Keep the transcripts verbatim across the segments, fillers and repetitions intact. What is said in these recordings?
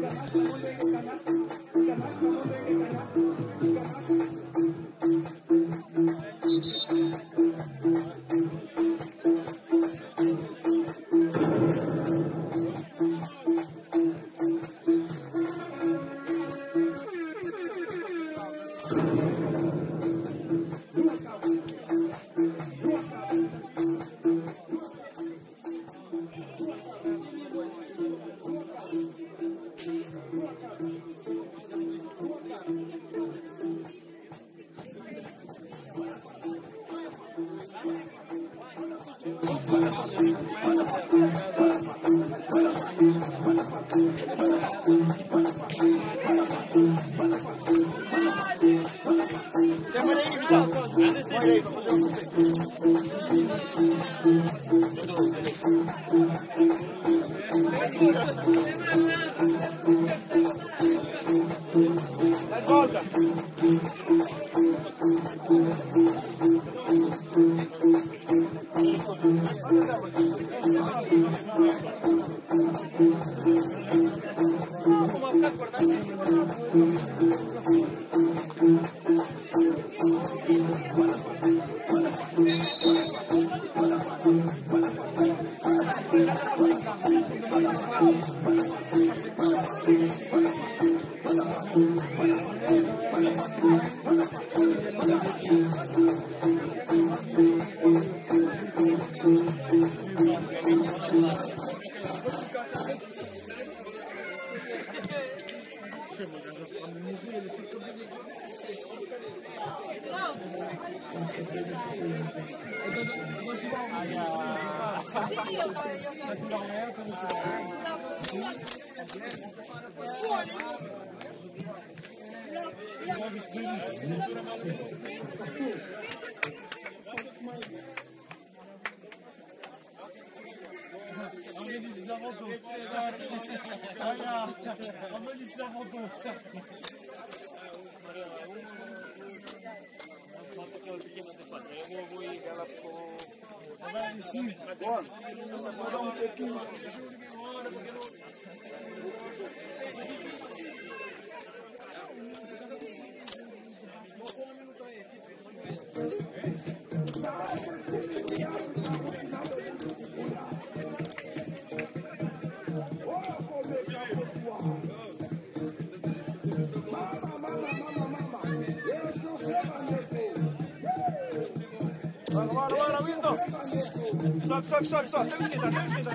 Stop, stop, stop, stop. Termina,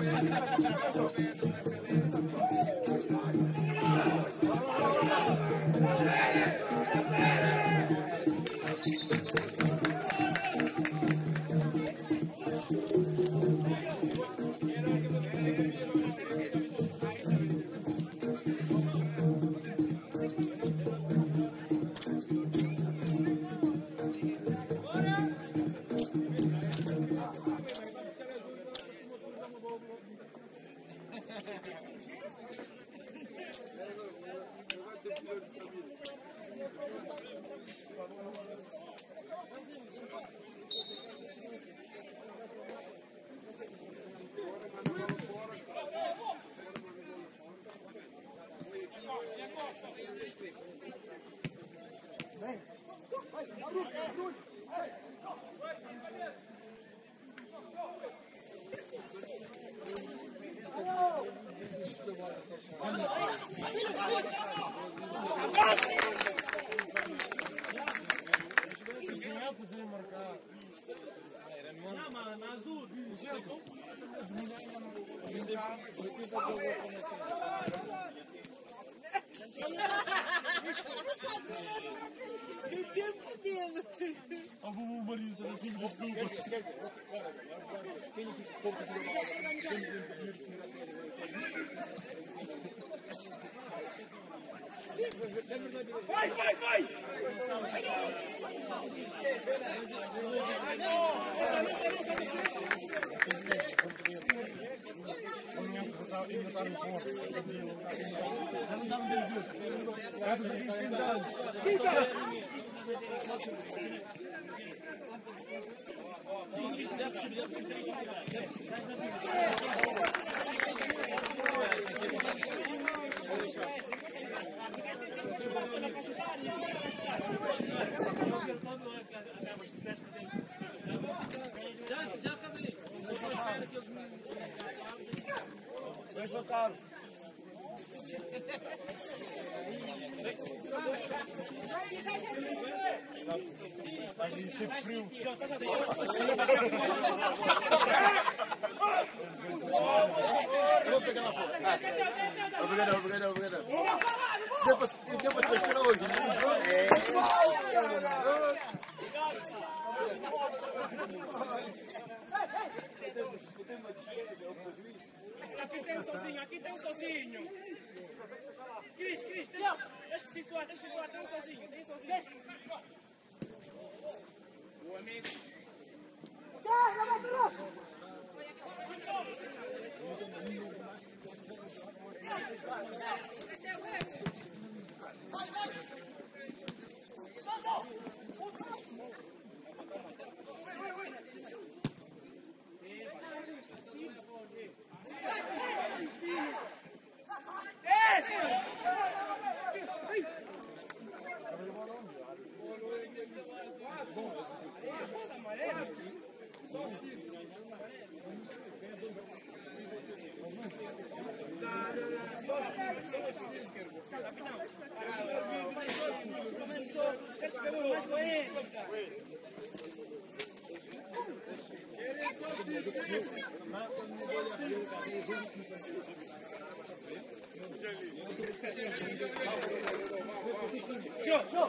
termina, Vai, vai, vai! Sim, Vai soltar. A gente se frio. Vou pegar na foto. Obrigado, obrigado, obrigado. Depois, depois de esperar hoje. Aqui tem um sozinho, aqui tem um sozinho. Cris, Cris, deixa deixa se situar, deixa se situar, tem um sozinho, tem um sozinho. Boa, amigo. Sai, levanta o rosto. Show, show.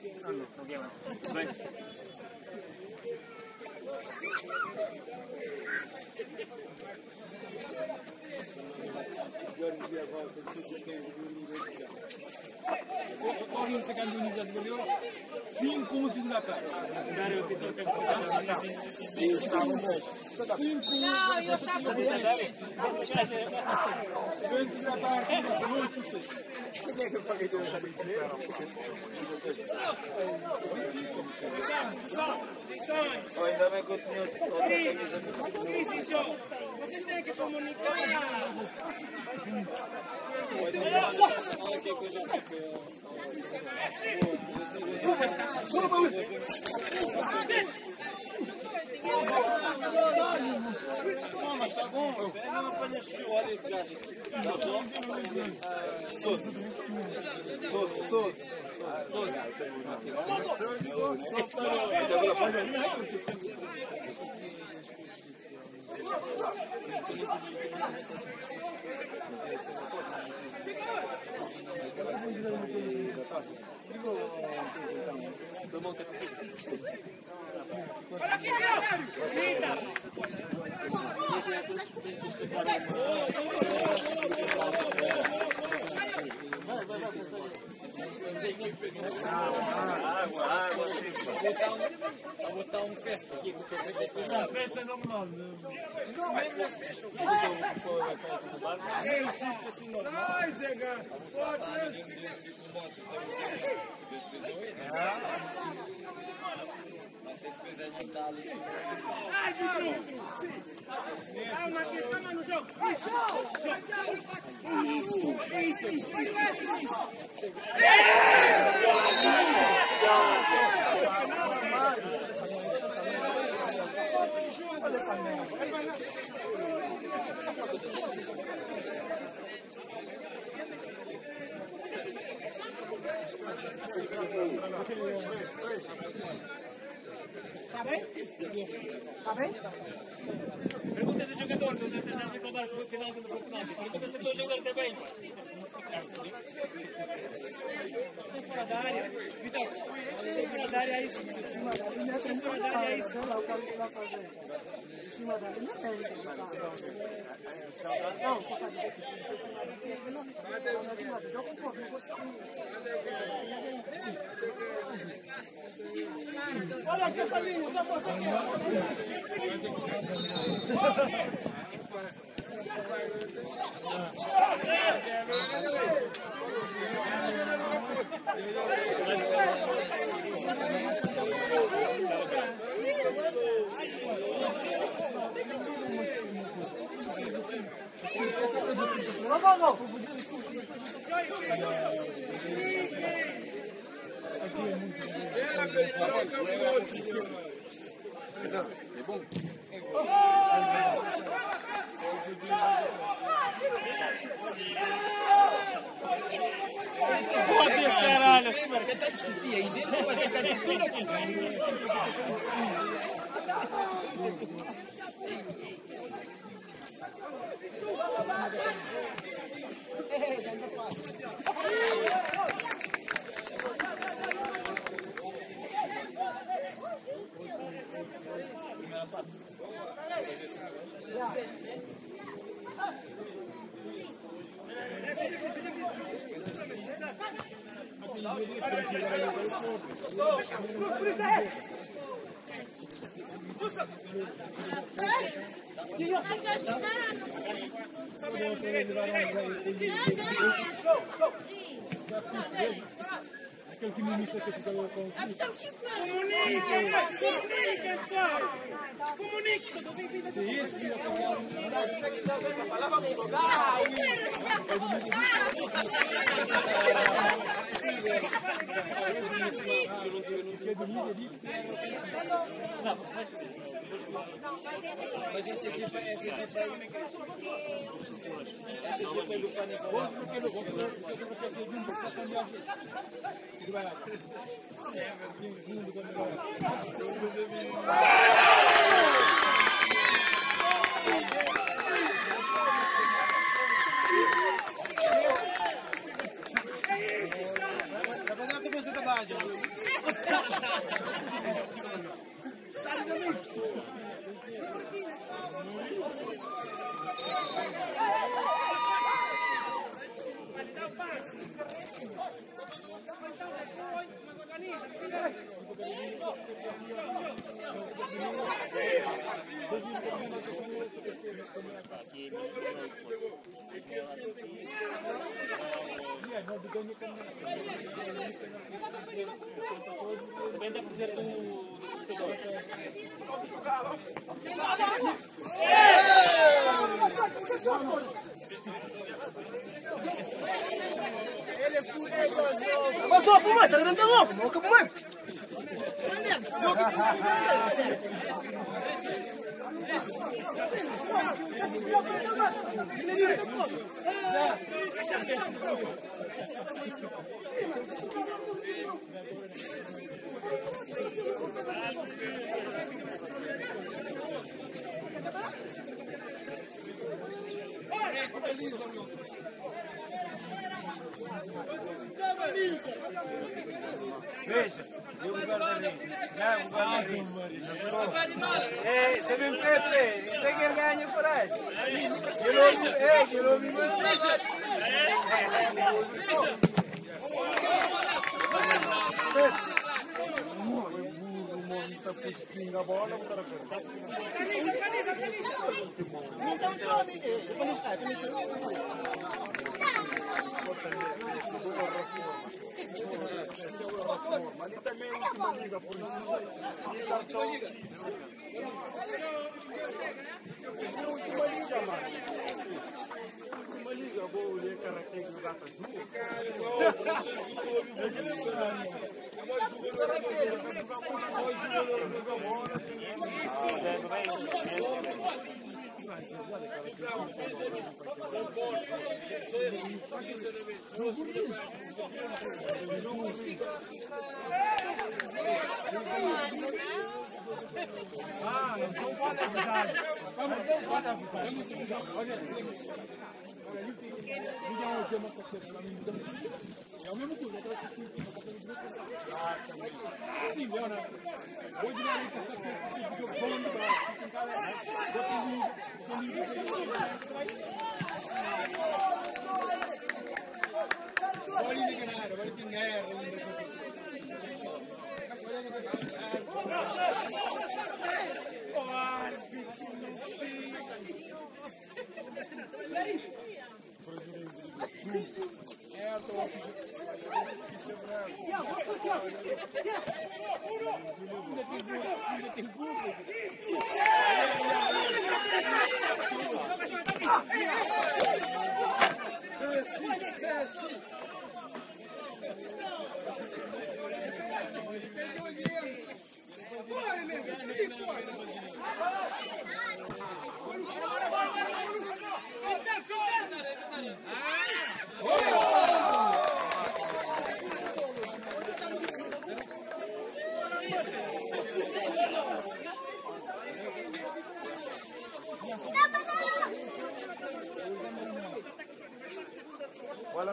Corre se cambia unidade de goleiro. cinco um cinco da tarde. Não, eu estava dentro. da tarde. Como é que eu paguei com essa brincadeira? Ainda bem que eu tinha outra Cris, vocês têm que comunicar. Olha que coisa não, mas tá bom, meu. Não apanhas frio, olha esse gajo. Tá bom? Sousa. Sousa, Sousa. Olha aqui, Grita! Água, água. Vou botar um festa aqui, porque eu sei que é pesado. Festa normal. Não, mas não é festa. É um ciclo assim normal. Ai, Zé Gato. Mas vocês precisam de dar ali. Ai, Juju! Calma aqui, calma no jogo! Isso! Isso! Isso! Isso! Isso! Olha essa merda! Tá bem? Tá bem? Pergunta do jogador, não tem que reclamar sobre o final do campeonato. Pergunta se o jogador está bem. Sem fora da área. Vitor, sem fora da área é isso. Sem fora da área é isso. Sei lá o que ele vai fazer. Em cima da área não tem que botar. Não, só para dizer que não é cima do jogo, pô, não vou olha aqui essa linha, já passou aqui. Não, não, não. É bom? Foda-se, caralho! Porque tá discutindo aí dentro, vai ficar de tudo aqui. Aquele que me imita que fica com o Comunique! Comunique! Mas esse aqui foi esse aqui foi esse aqui foi do pânico. Tá fazendo que você trabalha, Depende da fazer do... Ele é fuleiro. Mas só por mais, tá levantando louco, não acabou mais. Veja, eu vou guardar ali. Não, vou guardar ali. Ei, você vem Pepe, você quer ganhar por aí? Eu não vi, ei, eu não vi. Tá puxando a bola, o cara Camisa, camisa, camisa! Então, tome. Vamos lá, vamos mas ele também é uma liga por isso. Última liga. Última liga, mano. Última liga, eu vou ler karatê no Gata Ju. Ah, não são foda a verdade. Vamos ter foda a verdade. Olha ali. Olha ali, tem que é uma parceira lá no mundo. É o mesmo tudo, eu tô assistindo aqui, eu tô fazendo duas coisas. Sim, viu, né? Hoje não é isso, só que eu fico bom no braço. Tem cara, eu fiz um caminho de Olha ali, galera, olha que merda.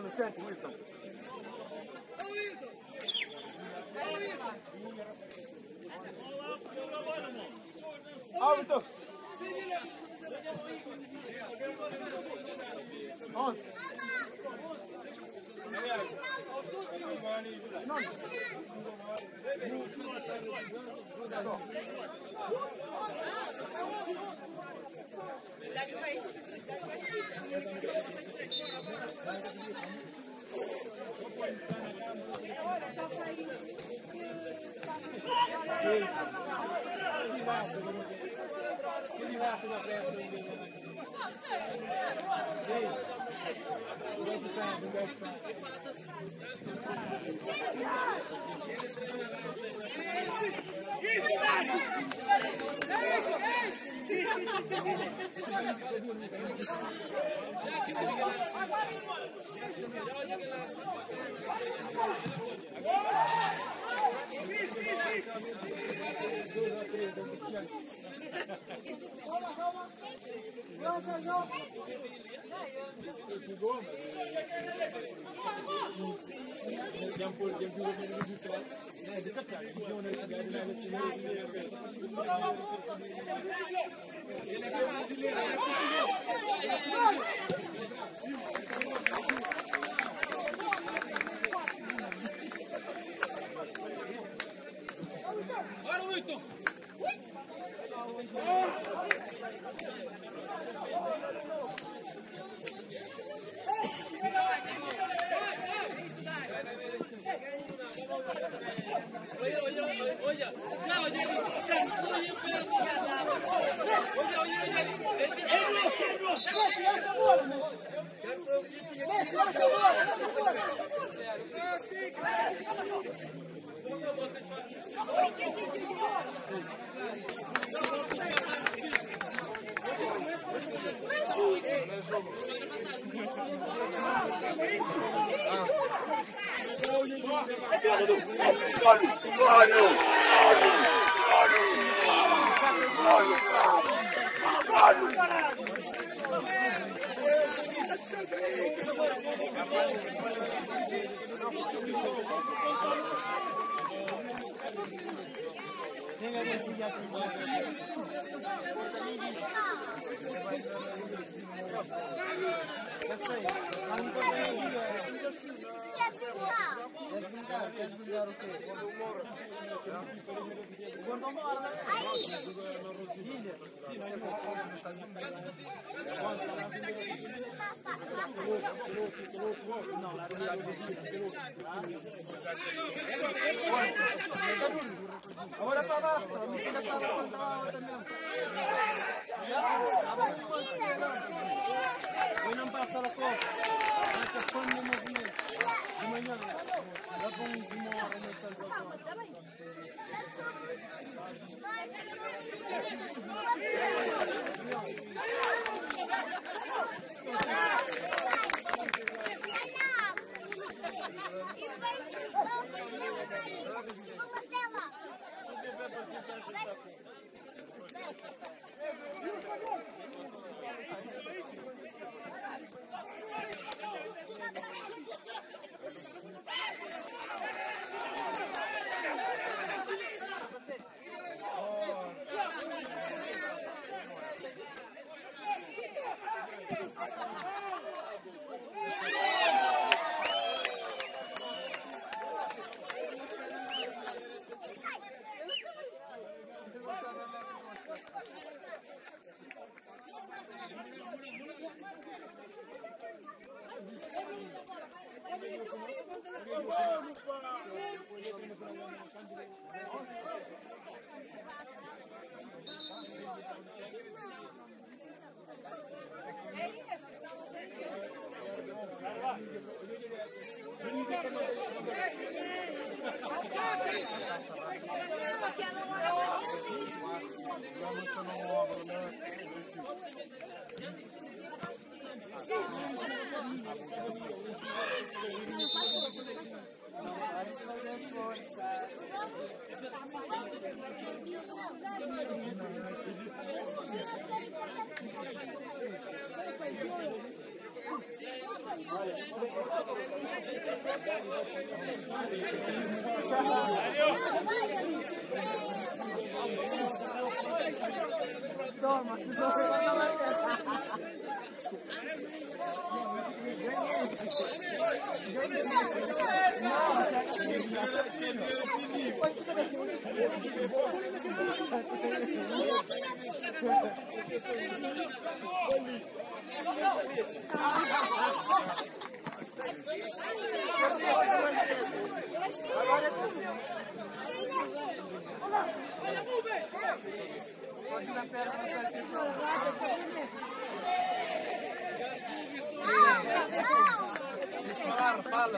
Mano, sente, Wilton. Ah, Wilton. On. Ahora para abajo, no se está abajo también. Hoy no pasa la cosa. No se esconde más bien. De mañana. Va con un tumor en el salvador. Toma, que só você vai lá. Agora é possível. Pode ir na perna, na perna. Fala, fala.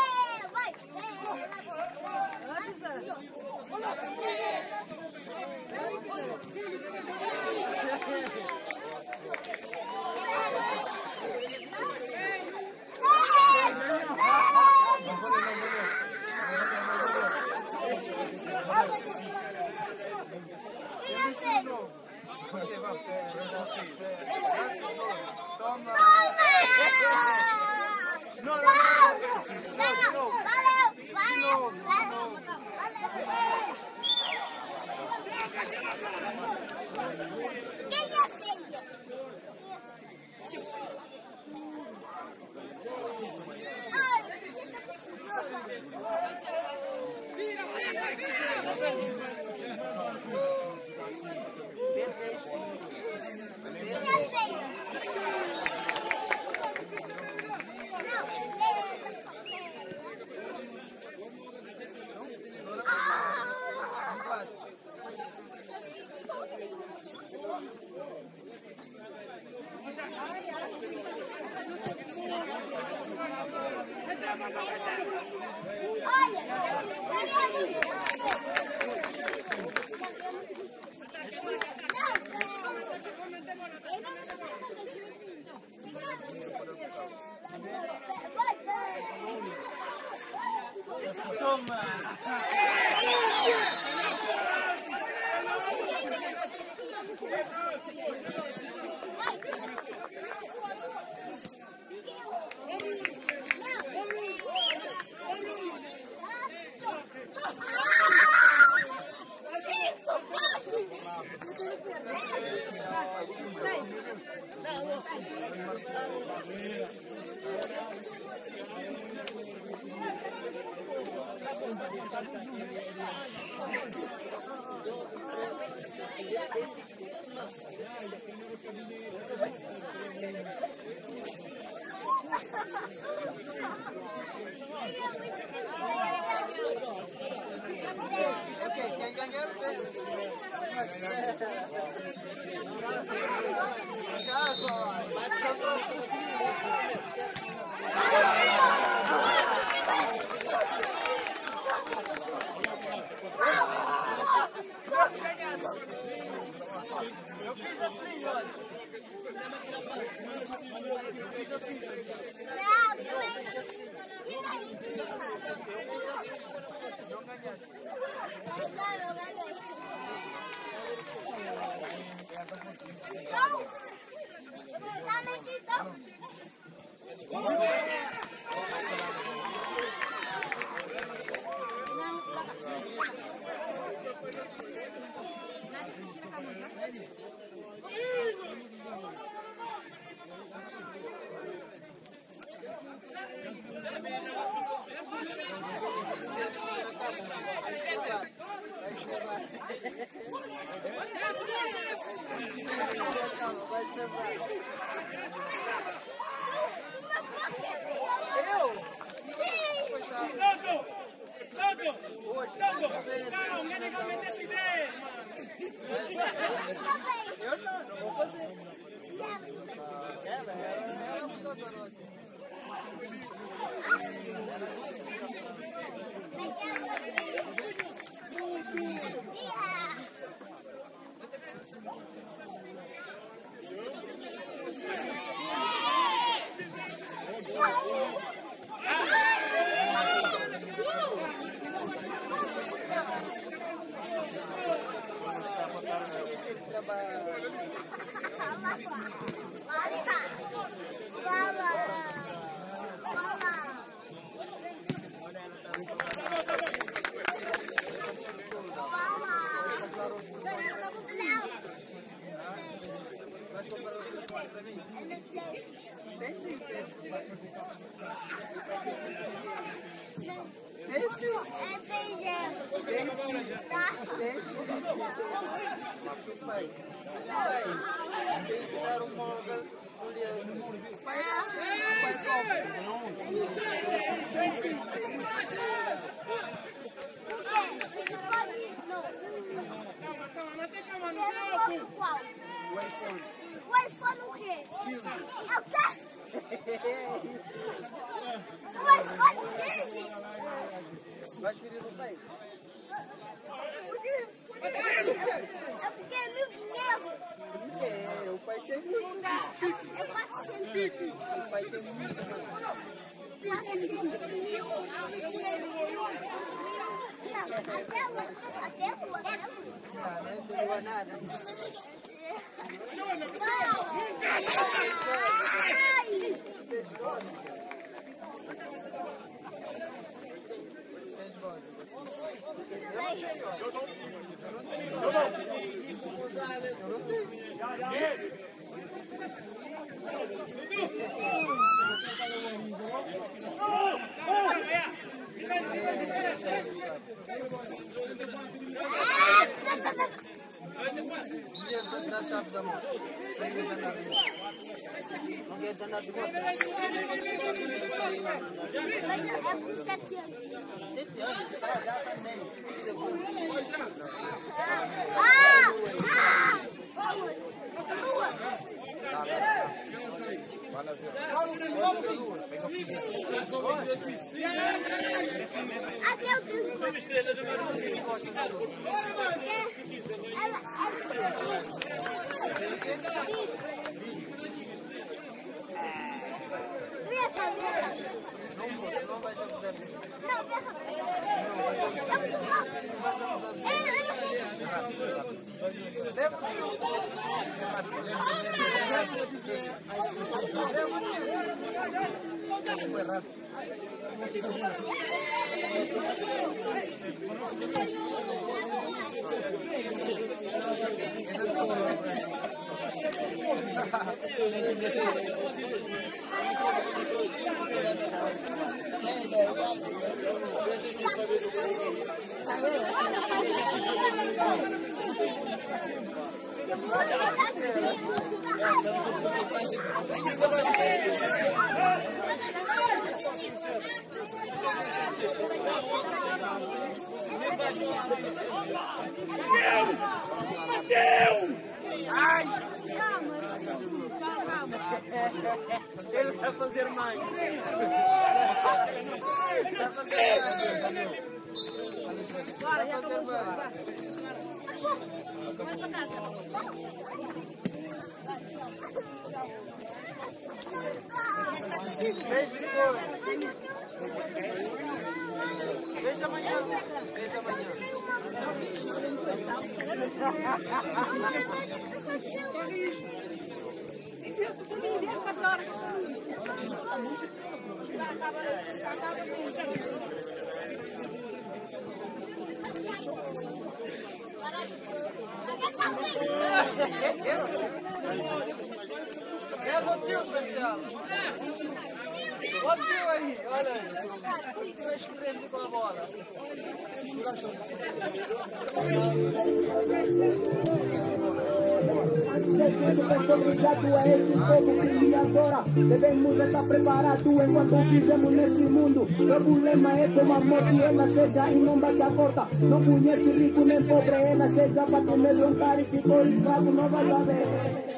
Toma! Não, não, não! Valeu! Valeu! Quem é feia? Vira, vira, vira! Toma! Okay, quem ganhar eu fiz assim, olha. Não ganhaste. Não, ganhei. Eu não, não vou fazer. Ela, ela não só garota. O iPhone o quê? É o quê? O iPhone o quê, gente? Vais vir no meio. Por quê? É porque é mil dinheiro. É, o pai tem muito. É quatrocentos. O pai tem muito. Até a rua, até a rua. Ah, não doa nada. Não dá chave da mão. Não quer andar de moto. Não quer andar de moto. Sete anos. Sete anos, está já também. Ah! Ah! Rua! Até o Não vai já poder. Ai! Ele vai fazer mais. Vai fazer mais. Vai fazer mais. Beijo depois. Beijo amanhã. Beijo amanhã. É você, Santiago. Bota eu aí, olha aí. Tu vai escrevendo com a bola. Obrigado a este povo que me adora. Devemos estar preparados enquanto vivemos neste mundo. O problema é como a morte, ela chega e não bate a porta. Não conhece rico nem pobre, ela chega para te amedrontar e ficou escravo, não vai saber.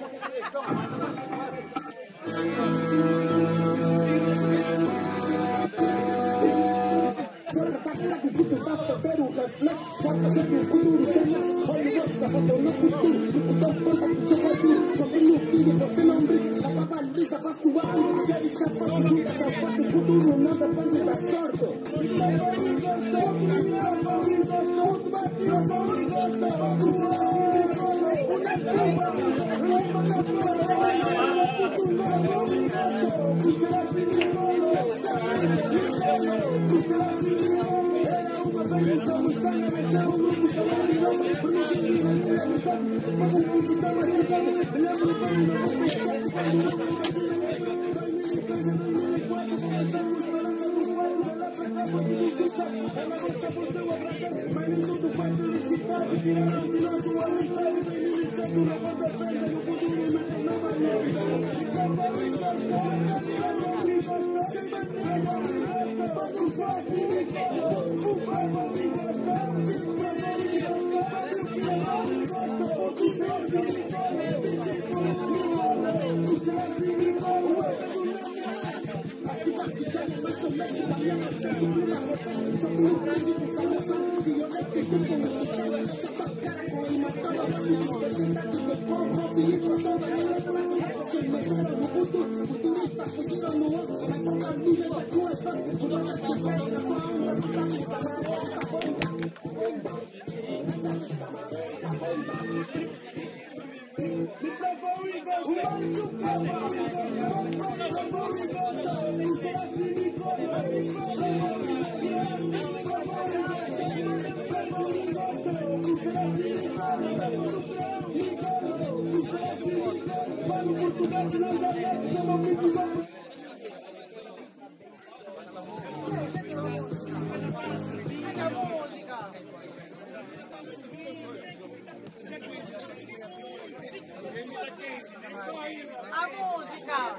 A musica!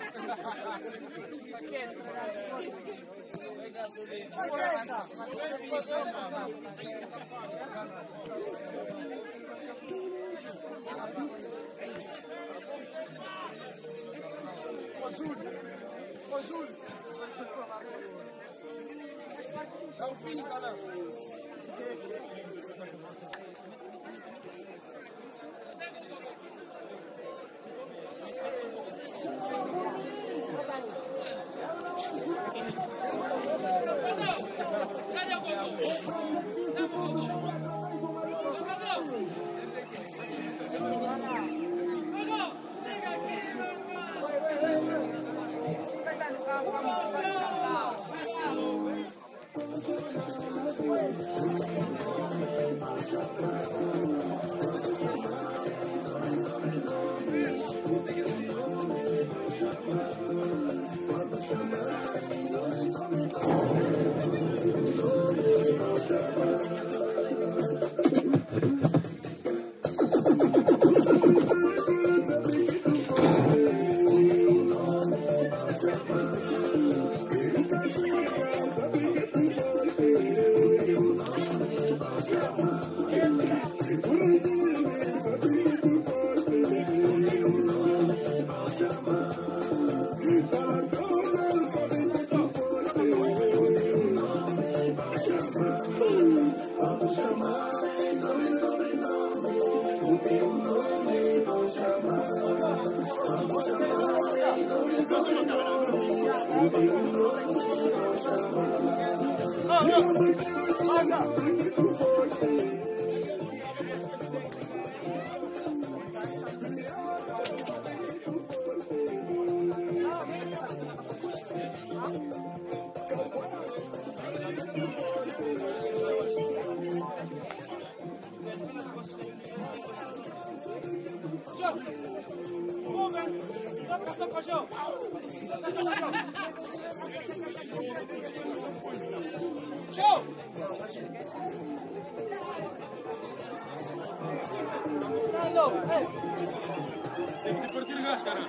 Ô, Júlio! Ô, Júlio! É o fim, cara! Cadê o Goku? Tem que partir o gás, cara!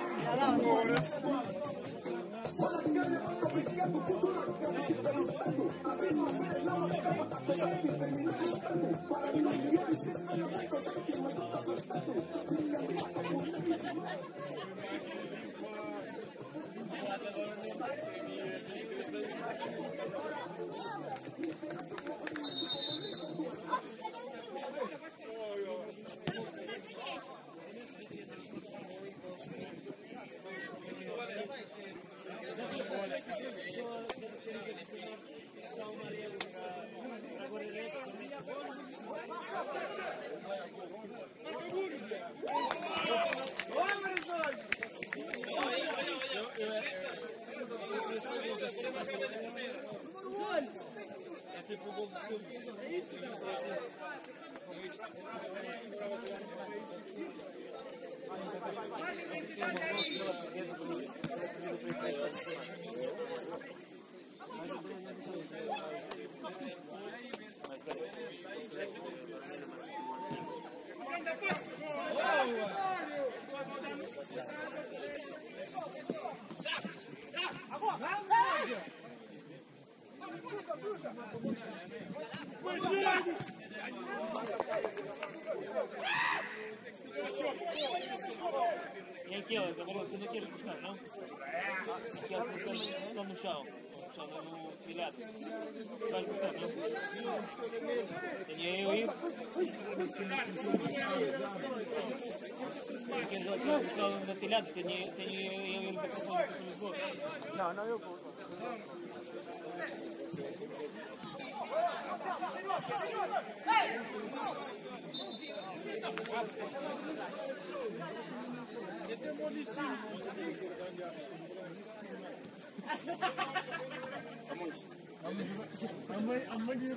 É tipo o gol do filme. É isso? É isso? E aqui, ó, agora tu não queres buscar, não? Aqui, ó, estão no chão. No chão, no telhado. Vais buscar, não? Tenho eu ir. Queres buscar no telhado? Tenho eu ir para Lisboa. Não, não, eu vou. Amanhã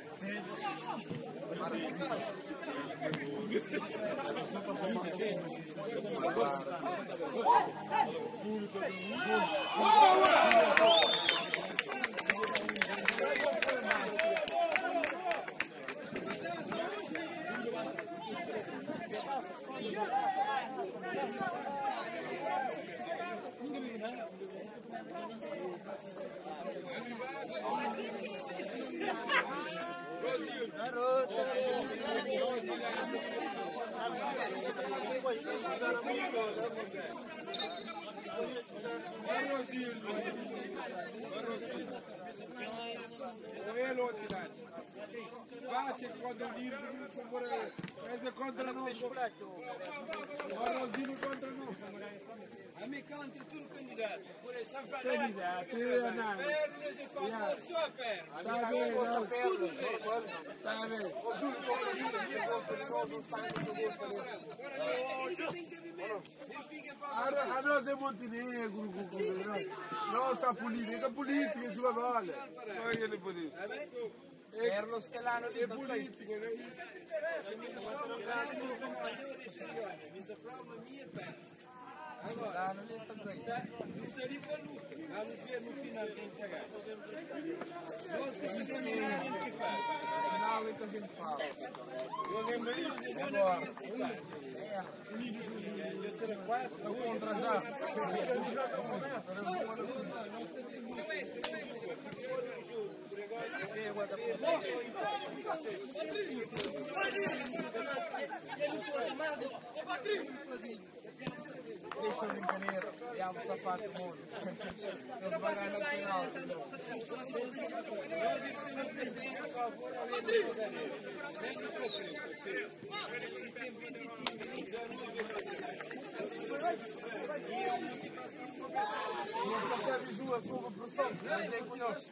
Basta quando diz é contra nós. O Rosino contra nós. A mim contra tudo candidato. Por isso, São Paulo. Candidato, é nada. Pernas e favor, só pernas. Está bem, está bem. A nós é Montenegro, nossa política, política, sua olha. Não é ele política. Erlos che l'hanno É política, né? Agora, isso ali para luta. Vamos ver no final quem cagar. Nós que se caminharem que faz. Final é que a gente fala. Eu lembro isso, eu não lembro que faz. Eu terei quatro. Estou contra já. Deixa o brincadeira, diamo il sapato mondo. Non sbagliare la finale. Não percebe giù a sua pressão, mas é conhece.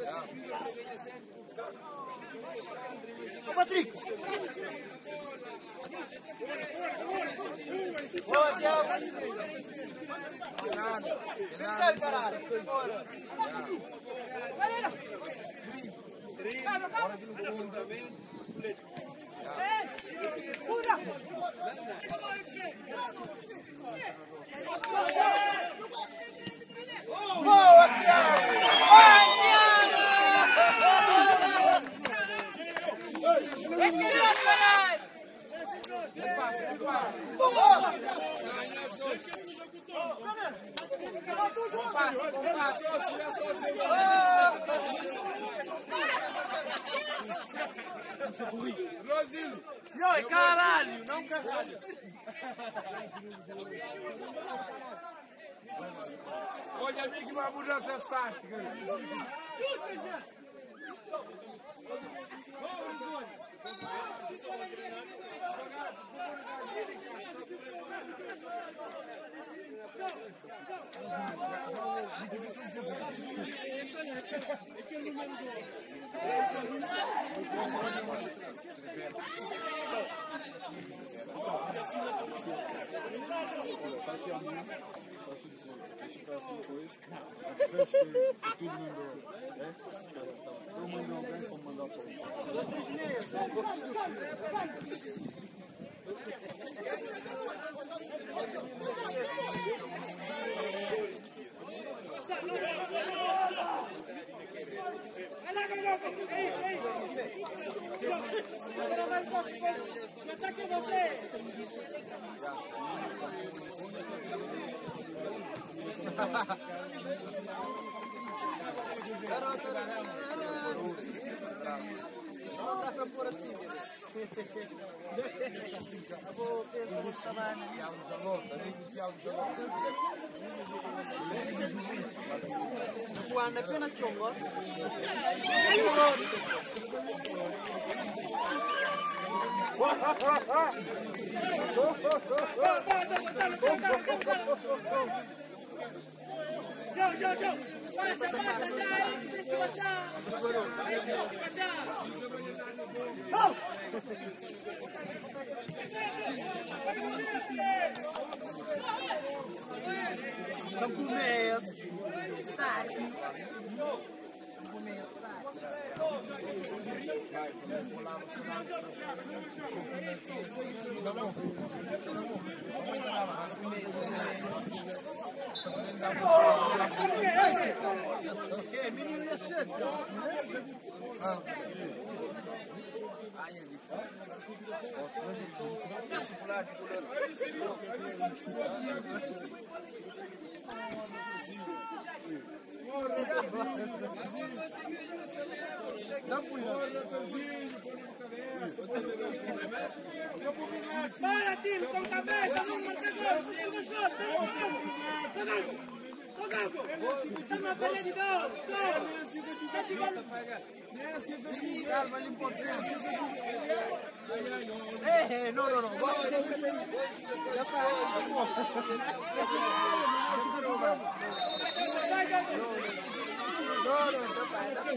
Ô Patrick! Ô Tiago! Nada, nada, caralho! Agora que não conta também. Boa, Tiago! Rosino! Não, caralho, não caralho. Olha ali que vai mudar essas táticas. Eu mando alguém para mandar para o Non dá pra pôr assim. Eu vou pensar nisso também. Pialo de alota, amigo, pialo de alota. Quando é pena chongo. João, João, João! Baixa, baixa, sai! Vocês que baixar! Baixar! Estão com medo! Está aqui! Estão com medo! Ok, menino é cedo. Ai, é difícil. Posso não dizer. Chocolate, Para, time, com cabeça! Vamos marcar gol! Vamos jogar! Vamos! Jogando! Estamos a perder de gol! Calma, ele importante. Eh, não, não, não. Vamos ver se tem. Já está. Não, não, já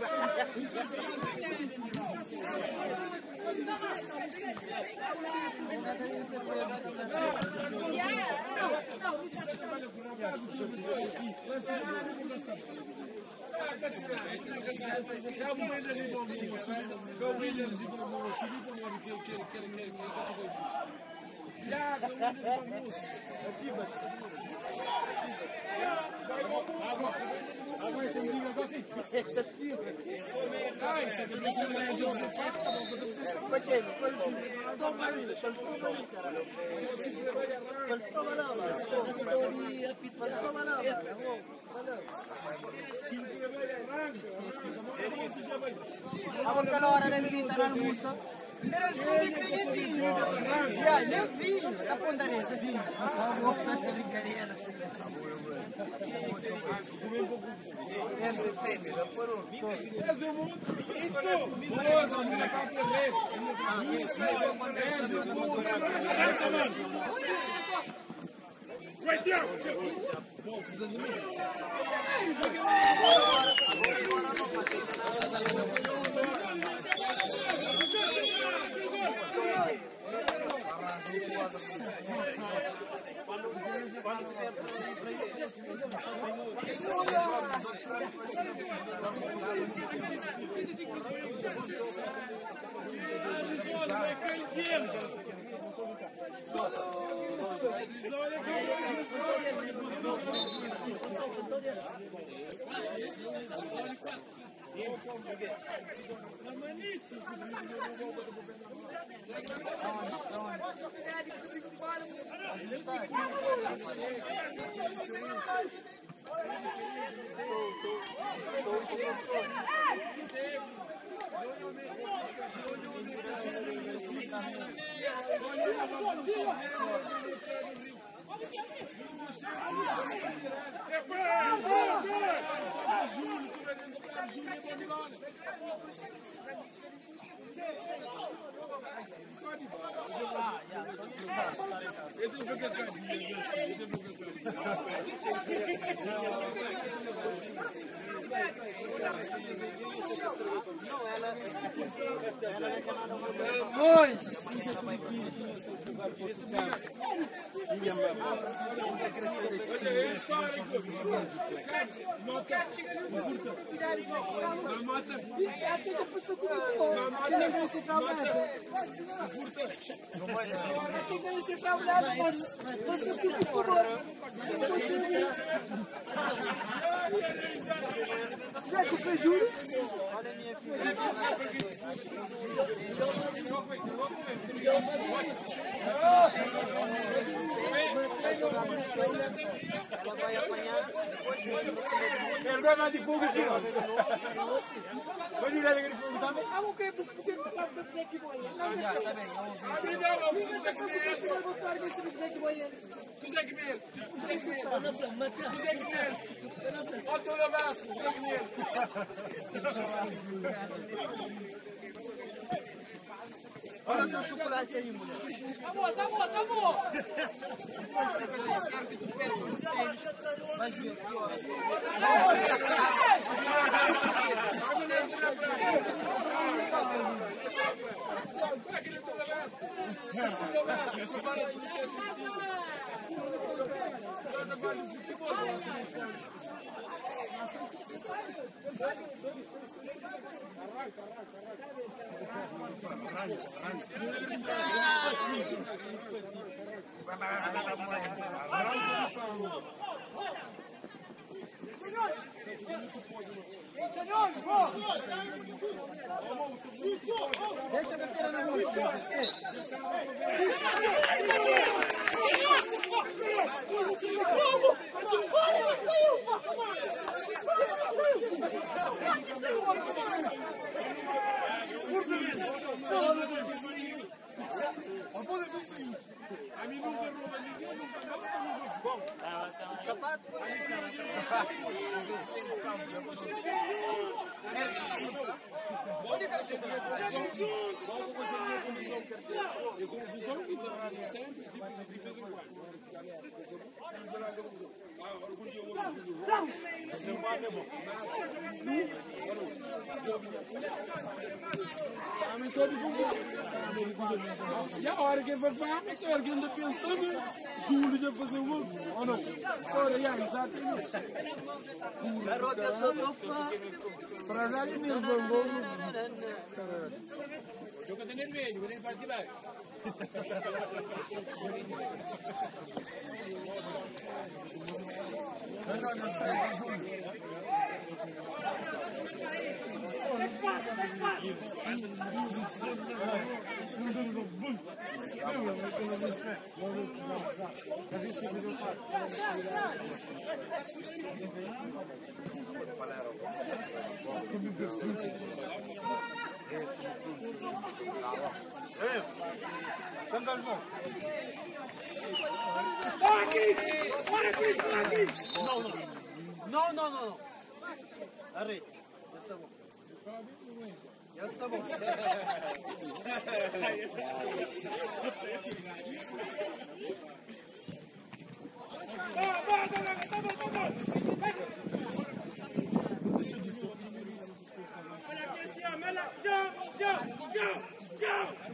Abang kalau orang yang minta nak musa, mereka sudah kaya ya, lebih. Apa pun tadi sesi. Right there! Olha a minha filha. ela vai apanhar depois de... Ele vai mais de fogo aqui, ó. Vai virar aquele fogo também. Ah, o que? Por que não pode dizer que vai? Não, Já, tá bem, vamos ver. não, não, precisa que ver. Eu vou falar desse dizer que vai. Precisa que ver. Precisa que ver. Precisa que ver. Olha o Vasco, precisa que ver. Olha o teu chocolate aí, mulher. Tá bom, tá bom, tá bom. Depois que eu quero que tu perca o tênis, vai ver que horas. Aquele teu Vasco. Teu Vasco, eu só falo por isso assim. Eu não falo de futebol. Deixa eu meter na mão. A mim nunca rouba ninguém, nunca nada, nunca se bom. Sapato. Eu confusão que tem sempre, tipo, de vez em quando. E a hora que ele vai fazer, a hora que ele anda pensando, Júlio já fazer o outro, ou não? Ora, já, exatamente. Garota, eu sou teu fã. Para já ele mesmo vai embora. Eu que tenho vermelho, eu tenho parte de baixo. Não, não, não, espera, Júlio. Não, não, não, não. Arre, já está bom. Já está bom. Olha aqui esse homem, olha. João, João, João, João.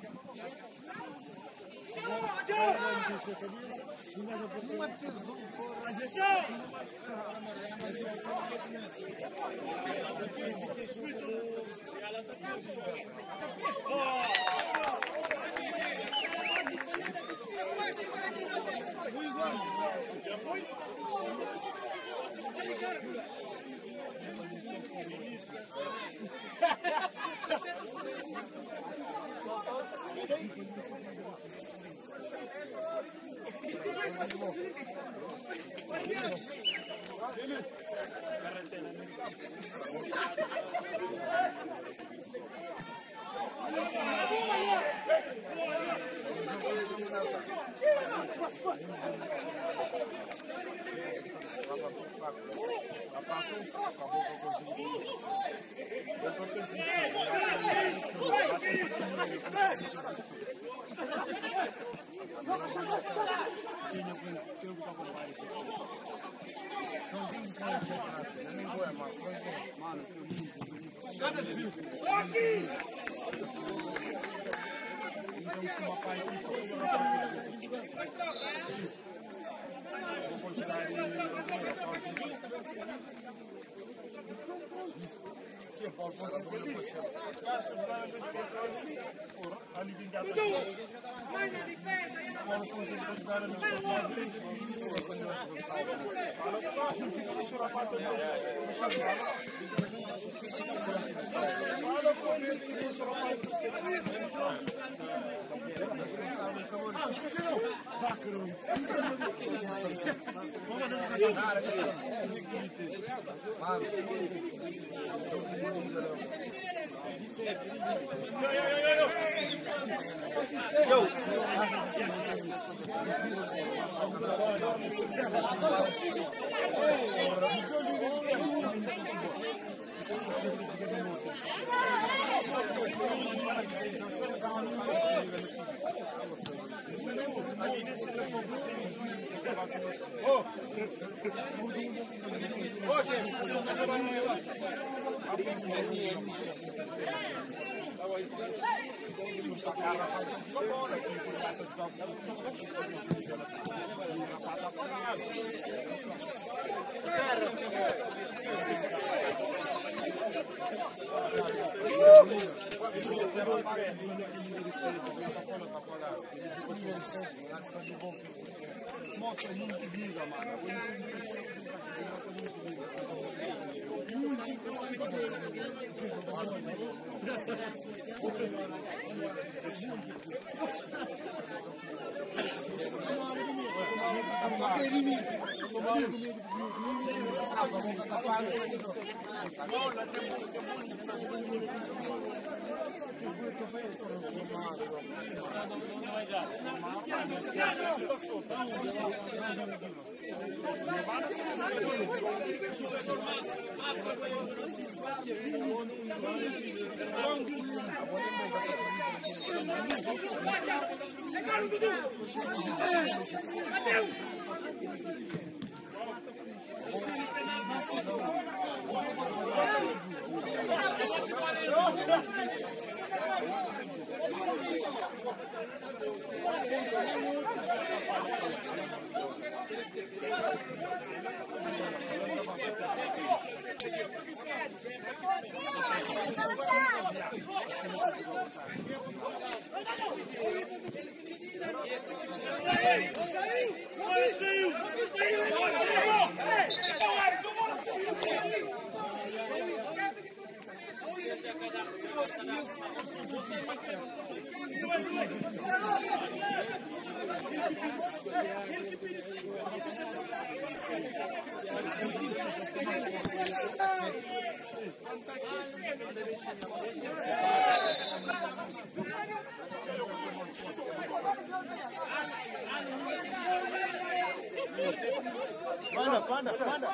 Panda, panda, panda.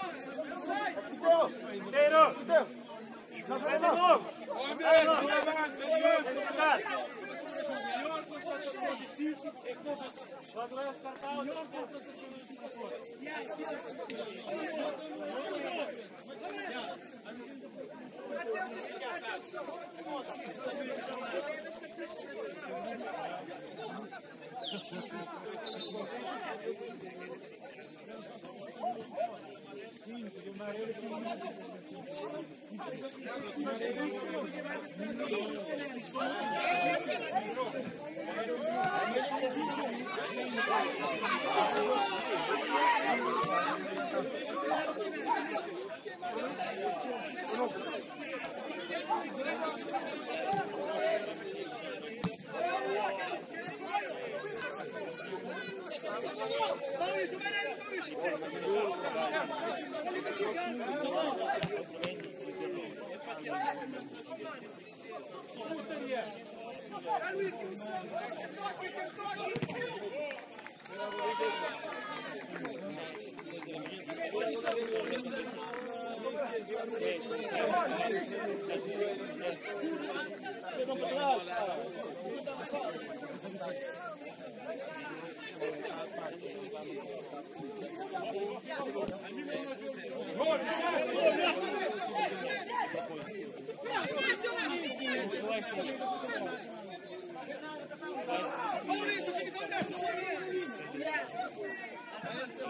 Inteiro! Não, Vai de novo! Quando vai os cartões,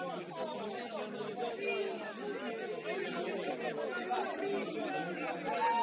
Yes.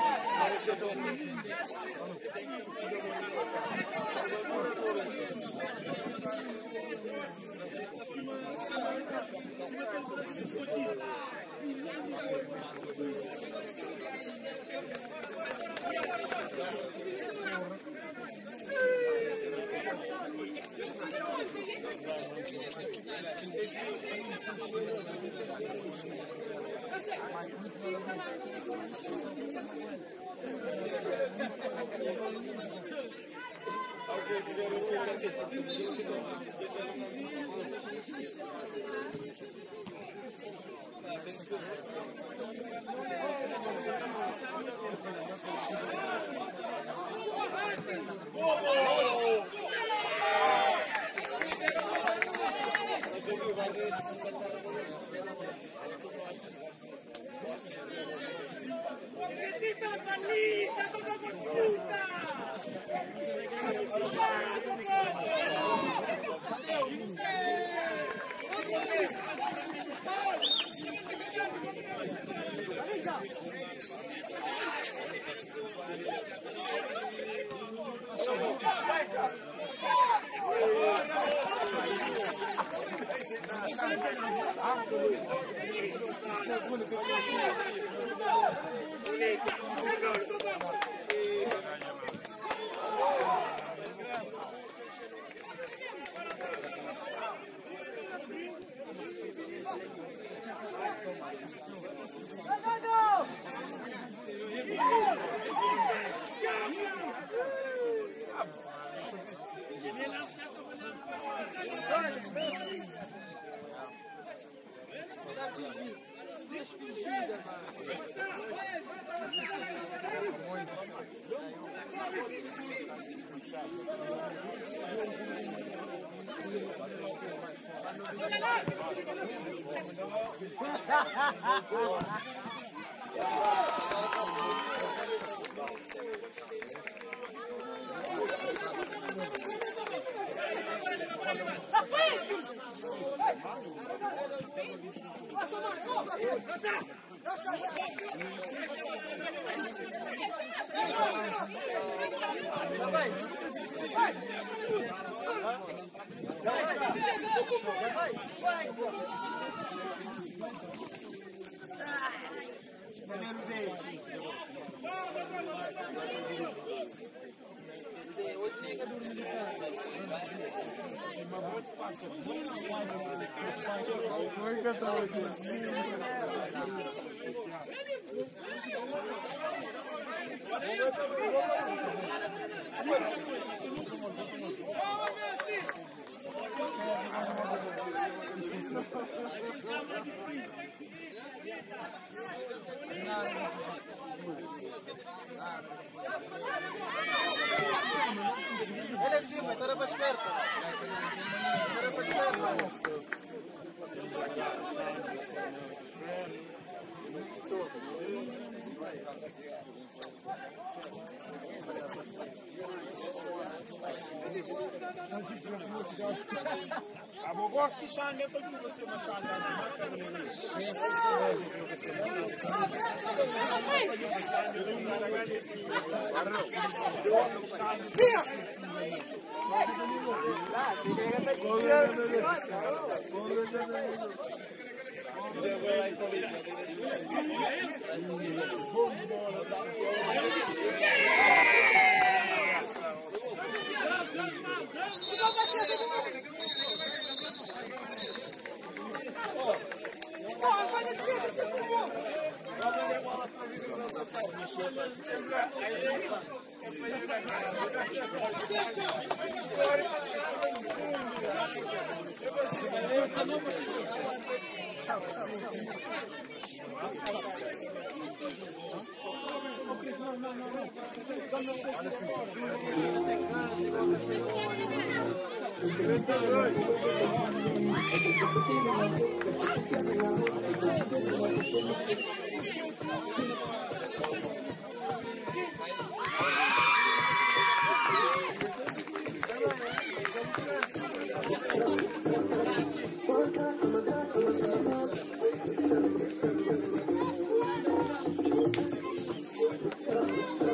Ele encima, estará para esperto. Estará para esperto. A gosto que chame é para você machar Thank you.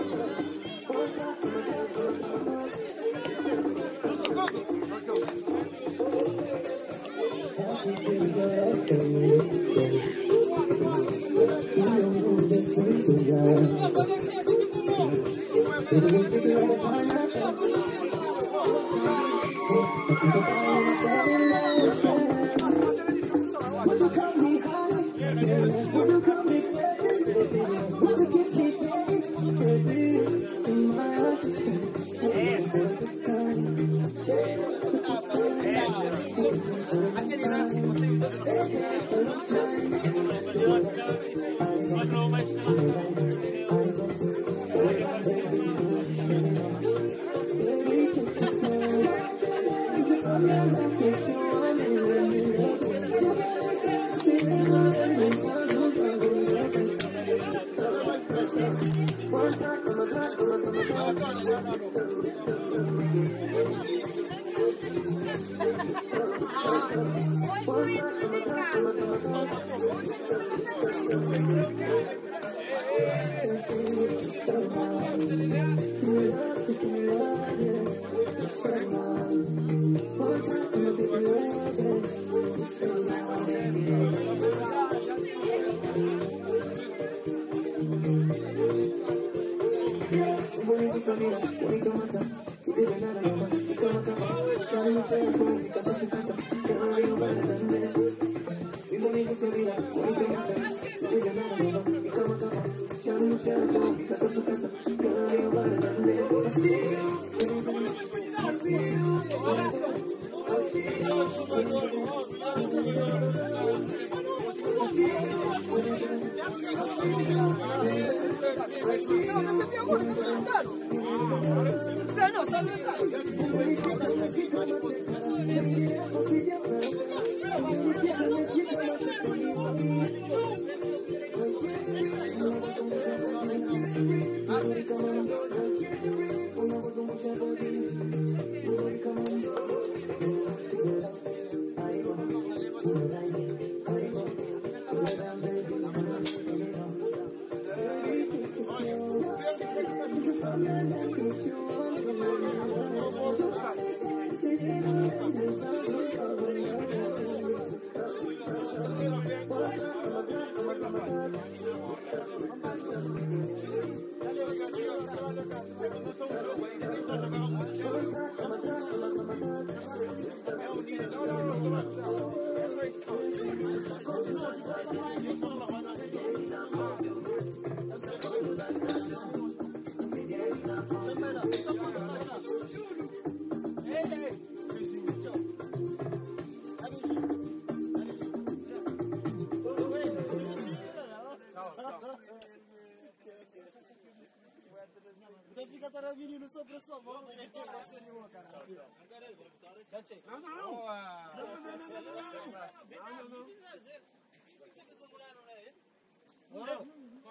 Não, não.